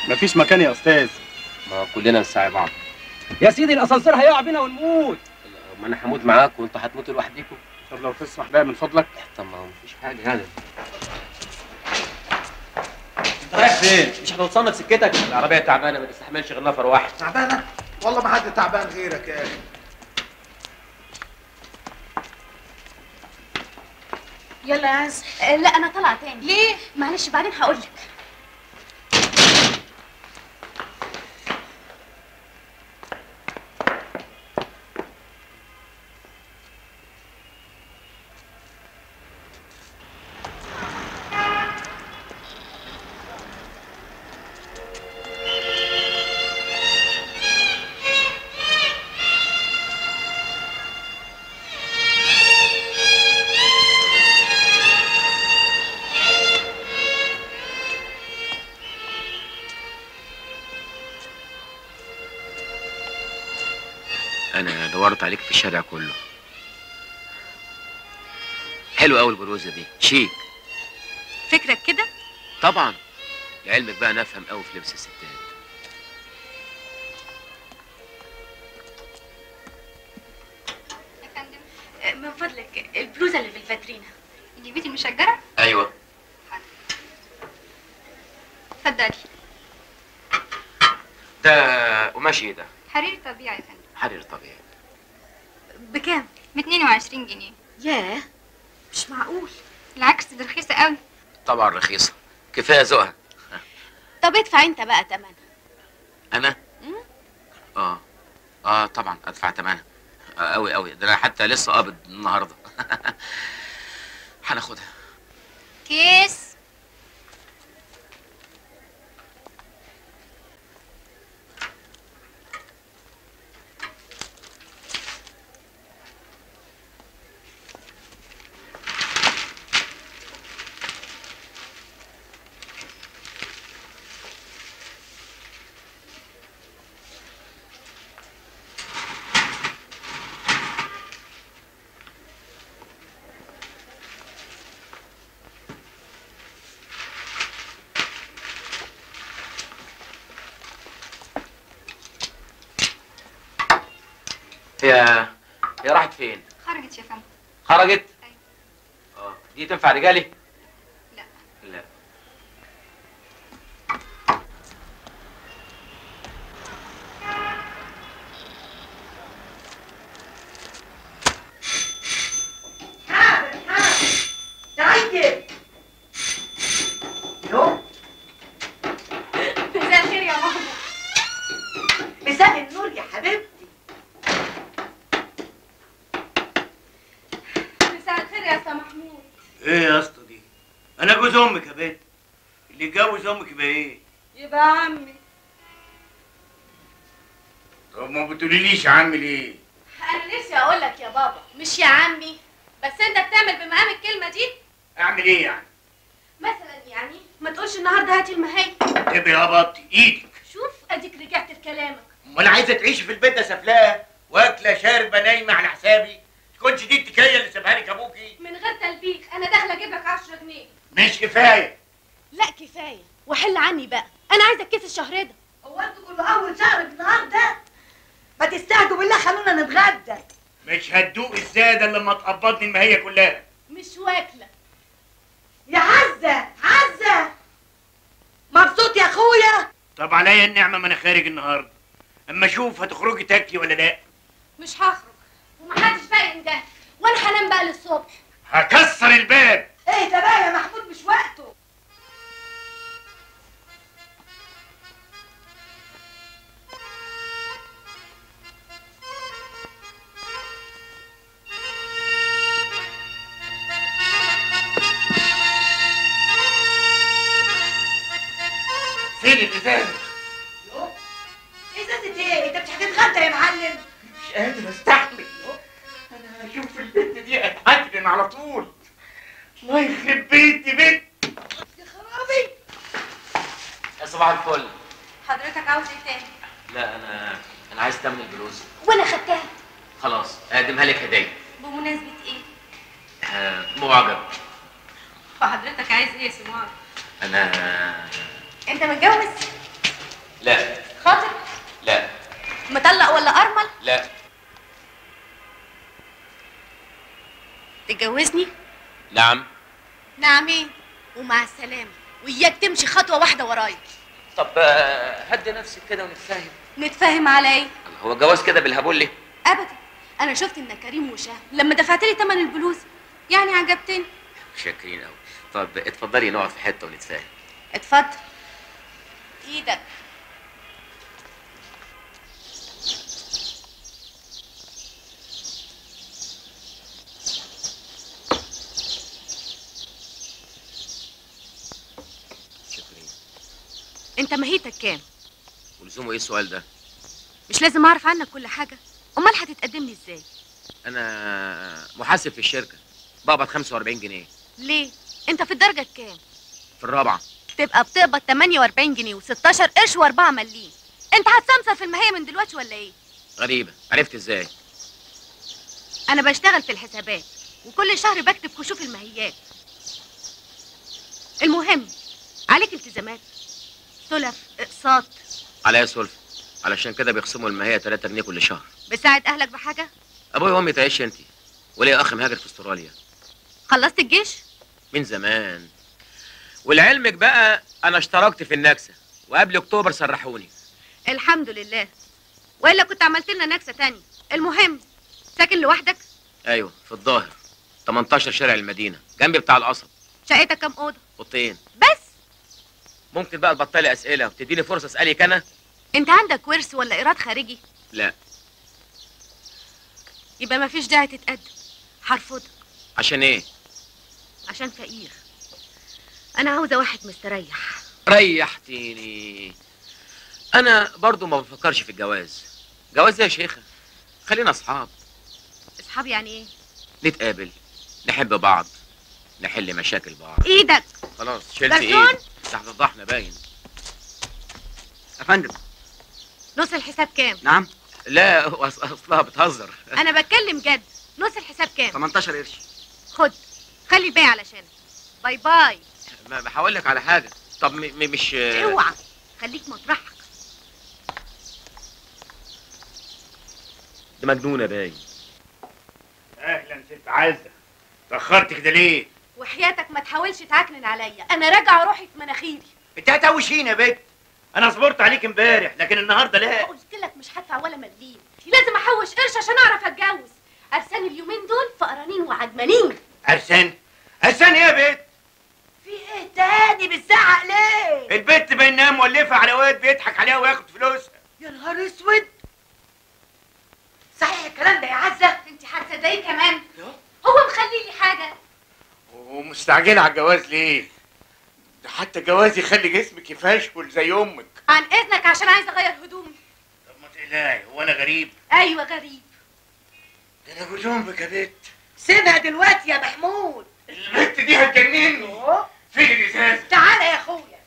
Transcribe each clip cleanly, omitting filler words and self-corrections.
مفيش مكان يا استاذ. ما كلنا نساعد بعض يا سيدي. الاسانسير هيقع بينا ونموت. ما انا هموت معاك وانتوا هتموتوا لوحديكم. طب لو تسمح بقى من فضلك. طب ما هو مفيش حاجه يعني. انت رايح فين؟ مش هتوصلنا في سكتك؟ العربيه تعبانه ما تستحملش غير نفر واحد. تعبانه؟ والله ما حد تعبان غيرك يا اخي. يلا يا عز. لا انا طالعه تاني. ليه؟ معلش بعدين هقول لك. انا دورت عليك في الشارع كله. حلو قوي البلوزه دي، شيك. فكرك كده؟ طبعا. لعلمك بقى انا افهم قوي في لبس الستات. يا فندم من فضلك البلوزه اللي في الفاترينا. جيبيتي المشجره؟ ايوه. اتفضلي. ده قماش ايه ده؟ حرير طبيعي يا فندم. حرير طبيعي. بكام؟ ب 22 جنيه. ياه مش معقول. العكس دي رخيصه قوي. طبعا رخيصه، كفايه ذوقها. طب ادفع انت بقى تمنها. انا؟ طبعا ادفع ثمنها. قوي قوي، ده انا حتى لسه قابض النهارده. هناخدها. كيس. هي راحت فين؟ خرجت يا فندم. خرجت؟ ايوه. دي تنفع رجالي؟ لا. لا. حاضر طيب. يو مساء الخير يا ماما. مساء النور يا حبيبتي. مساء الخير يا استاذ محمود. ايه يا اسطى دي؟ انا جوز امك يا بنت. اللي يتجوز امك يبقى ايه؟ يبقى عمي. طب ما بتقوليليش يا عمي ليه؟ انا نفسي اقول لك يا بابا مش يا عمي، بس انت بتعمل بمقام الكلمه دي. اعمل ايه يعني؟ مثلا يعني ما تقولش النهارده هاتي المهاي. تبقي هبطي ايدك. شوف اديك رجعت في كلامك. امال عايزه تعيشي في البيت ده سفلاه واكله شاربه نايمه على حسابي؟ تكونش دي التكيه اللي سابها لك ابوكي؟ من غير تلبيخ انا داخله اجيب لك 10 جنيه. مش كفايه. لا كفايه وحل عني بقى، انا عايزه الكيس الشهر ده. هو انتوا كله اول شهر النهارده؟ ما تستهدوا بالله خلونا نتغدى. مش هتدوق الزاده الا لما تقبضني المهيه كلها. مش واكله. يا عزه عزه مبسوط يا اخويا؟ طب عليا النعمه ما انا خارج النهارده. اما اشوف هتخرجي تاكلي ولا لا. مش هخرج ومحدش باين ده، وانا هنام بقى للصبح. هكسر الباب. ايه ده بقى يا محمود مش وقته. فين الازازه؟ ازازه ايه؟ انت مش هتتغدى يا معلم؟ مش قادر استحمل. انا هشوف البنت دي اتعجن على طول. الله يخرب بيتي بنت. يا خرابي. يا صباح الفل. حضرتك عاوز ايه تاني؟ لا انا عايز تمن البلوزه. وانا خدتها. خلاص اقدمها لك هديه. بمناسبه ايه؟ معجب. وحضرتك عايز ايه يا سمار؟ انا انت متجوز؟ لا. خاطب؟ لا. مطلق ولا ارمل؟ لا. تتجوزني؟ نعم. نعم ايه؟ ومع السلامه، وياك تمشي خطوه واحده ورايا. طب هدي نفسك كده ونتفاهم. نتفاهم على ايه؟ هو الجواز كده بالهبول ليه؟ ابدا، انا شفت انك كريم وشهم لما دفعت لي ثمن البلوز، يعني عجبتني. شاكرين قوي. طب اتفضلي نقعد في حته ونتفاهم. اتفضل. ايدك. شاكرين. انت ماهيتك كام؟ ولزومه ايه السؤال ده؟ مش لازم اعرف عنك كل حاجه؟ امال هتتقدم لي ازاي؟ انا محاسب في الشركه، بقبض 45 جنيه. ليه؟ انت في الدرجه الكام؟ في الرابعه. تبقى بتقبض 48 جنيه و16 قرش و4 مليم. انت هتسمسر في المهيه من دلوقتي ولا ايه؟ غريبه، عرفت ازاي؟ انا بشتغل في الحسابات وكل شهر بكتب كشوف المهيات. المهم، عليك التزامات، سلف، اقساط. عليا سلفة، علشان كده بيخصموا المهية 3 جنيه كل شهر. بتساعد اهلك بحاجه؟ ابويا وامي تعيش انتي، وليا اخ مهاجر في استراليا. خلصت الجيش؟ من زمان. ولعلمك بقى انا اشتركت في النكسه، وقبل اكتوبر سرحوني. الحمد لله، والا كنت عملت لنا نكسه تانية. المهم، ساكن لوحدك؟ ايوه، في الظاهر 18 شارع المدينه، جنبي بتاع القصب. شقتك كام اوضه؟ اوضتين بس. ممكن بقى تبطلي اسئله وتديني فرصه اسالك انا؟ انت عندك ورث ولا ايراد خارجي؟ لا. يبقى مفيش داعي تتقدم، هرفضك. عشان ايه؟ عشان فقير. انا عاوزه واحد مستريح. ريحتيني. انا برضو ما بفكرش في الجواز. جواز يا شيخه، خلينا اصحاب. اصحاب يعني ايه؟ نتقابل، نحب بعض، نحل مشاكل بعض. ايدك. خلاص شلت جرسون؟ ايدي تحت الضحنه باين. يا فندم. نص الحساب كام؟ نعم. لا اصلها بتهزر. انا بتكلم جد. نص الحساب كام؟ 18 قرش. خد، خلي الباقي علشانك. باي باي. ما هقول لك على حاجه. طب مش اوعى، خليك مطرحك. دي مجنونه باين. اهلا ست عزه، تاخرت كده ليه؟ وحياتك ما تحاولش تعكنن عليا، انا راجعه روحي في مناخيري. انت هتوشينا يا بت. انا صبرت عليك امبارح لكن النهارده لا. قلت لك مش هدفع ولا مليم، لازم احوش قرش عشان اعرف اتجوز. ارسان اليومين دول فقرانين وعدمانين. ارسان؟ ارسان ايه يا بت؟ في ايه تاني بتزعق ليه؟ البت بينها مولفه على واد بيضحك عليها وياخد فلوسها. يا نهار اسود. صحيح الكلام ده يا عزه؟ انت هتصدقيه كمان؟ هو مخلي لي حاجه؟ ومستعجله على الجواز ليه؟ ده حتى الجواز يخلي جسمك يفشول زي امك. عن اذنك عشان عايزه اغير هدومي. طب ما تقلقي، هو انا غريب؟ ايوه غريب. ده انا بجنبك يا بت. سيبها دلوقتي يا محمود. البت دي هتجنني. فين الازاز؟ تعالى يا اخويا.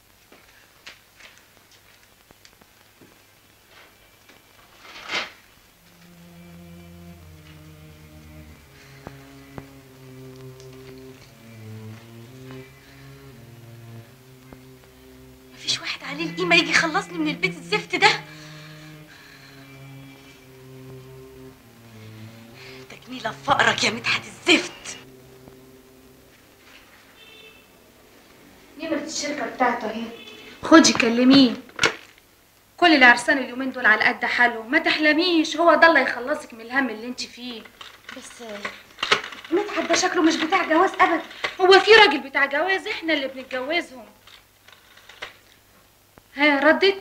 مفيش واحد عليه القيمه يجي يخلصني من البيت الزفت ده. تجميله في فقرك يا مدحت الزفت. نمرة الشركة بتاعته اهي، خدي كلميه. كل العرسان اليومين دول على قد حالهم، ما تحلميش، هو ده اللي يخلصك من الهم اللي انت فيه. بس مدحت ده شكله مش بتاع جواز ابدا. هو في راجل بتاع جواز؟ احنا اللي بنتجوزهم. ها ردت؟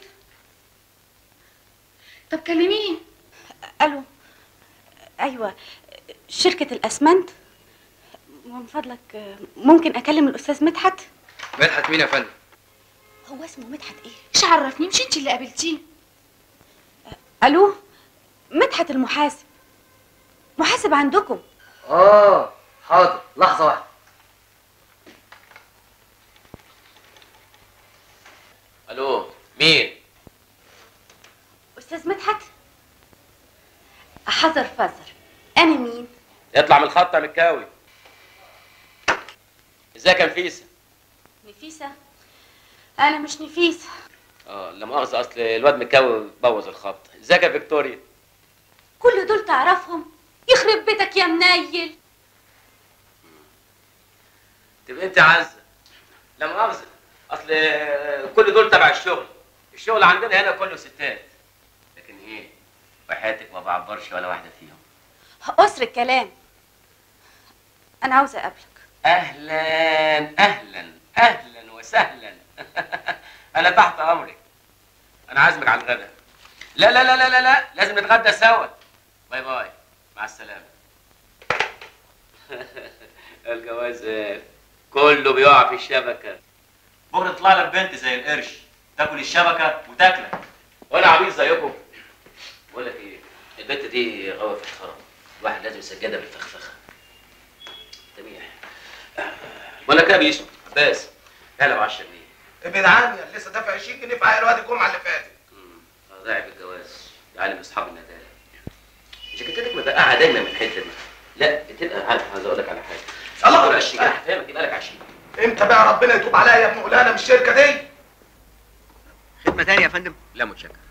طب كلميه. الو. ايوه، شركه الاسمنت. من فضلك ممكن اكلم الاستاذ مدحت؟ مدحت مين يا فندم؟ هو اسمه مدحت ايه؟ مش عرفني، مش انت اللي قابلتيه؟ الو، مدحت المحاسب. محاسب عندكم؟ حاضر، لحظة واحدة. الو، مين؟ استاذ مدحت؟ حذر فزر. انا مين؟ اطلع من الخط يا مكاوي. ازيك يا نفيسه؟ نفيسه؟ انا مش نفيسه. لا مؤاخذه، اصل الواد مكاوي بوظ الخط. ازيك يا فيكتوريا؟ كل دول تعرفهم؟ يخرب بيتك يا منيل. تبقى انت عزه. لا مؤاخذه، اصل كل دول تبع الشغل. الشغل عندنا هنا كله ستات، لكن ايه، وحياتك ما بعبرش ولا واحده فيهم. قصر الكلام، انا عاوزه اقابلك. اهلا اهلا اهلا وسهلا. انا تحت امرك. انا عازمك على الغداء. لا لا لا لا لا، لازم نتغدى سوا. باي باي، مع السلامه. الجواز كله بيقع في الشبكه. بكره تطلع لك بنت زي القرش تاكل الشبكه وتاكلك. وانا عبيط زيكم. بقول لك ايه، البنت دي غوى في الخرم، الواحد لازم يسجلها بالفخفخه. تميح. بقول لك ايه يا بيسو عباس، اعلى ب 10 جنيه. ابعد عني، انا لسه دافع 20 جنيه في عيال وادي الجمعه اللي فاتت. ضايع بالجواز، يعلم اصحاب الندالة. جاكيتتك مبقعه دايما من الحته دي. لا بتبقى عارف، عايز اقول لك على حاجه. الله 20 جنيه هفهمك، يبقى لك 20. امتى بقى ربنا يتوب عليا يا ابن قلانه من الشركه دي؟ خدمه تانية يا فندم؟ لا متشكر.